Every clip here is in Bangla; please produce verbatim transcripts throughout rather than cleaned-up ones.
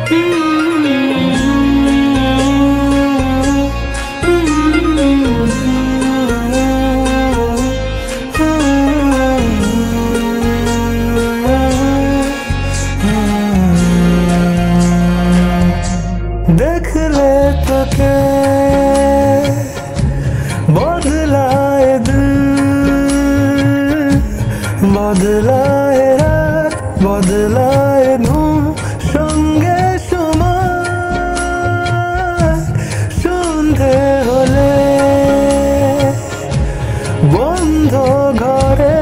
देखले তোকে বদলায় দিল, বদলায় রাত, বদলায় ঘুম, সঙ্গে সময় সন্ধে হলে বন্ধ ঘরে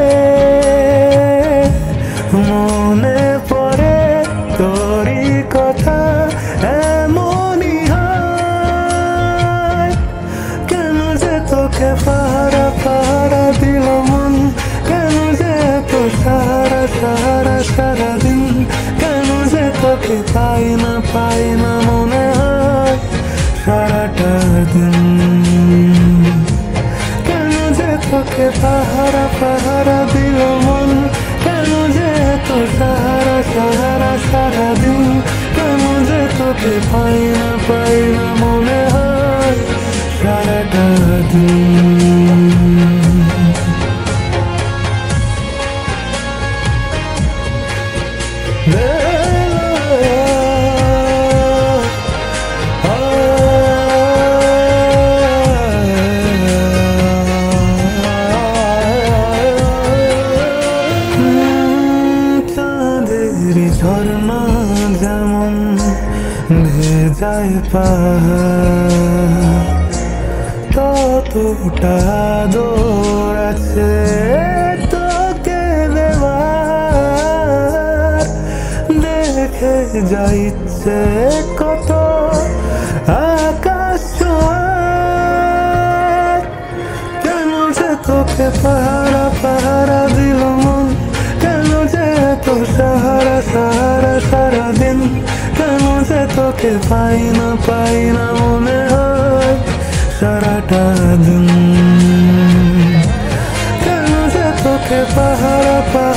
মনে পড়ে তোরই কথা। এমনই হয় কেন যে তোকে পাহারা পাহারা দিল মন, কেন যে তো সারা সারা সারা দিন, কেন যে তোকে পাই না পাই না মনে হয় সারাটা দিন। কেন যে তোকে পাহারা পাহারা দিল মন, কেন যে তো সারা সারা সারা দিন, কেন যে তোকে পাই না পাই না মনে হয় সারাটা দিন। ঝর্ণা যেমন ভেজায় পাহাড়, ততটা দৌড় আছে তোকে দেওয়ার। দেখে যাইছে কত আকাশ ছোঁয়ার, কেন যে তোকে পাহারা পাহারা দিল মন, কেন যে তো সাহারা সাহারা সারা দিন, কেন যে তোকে পাই না পাই না মনে হয় সারাটা দিন। কেন যে তোকে পাহারা পাহারা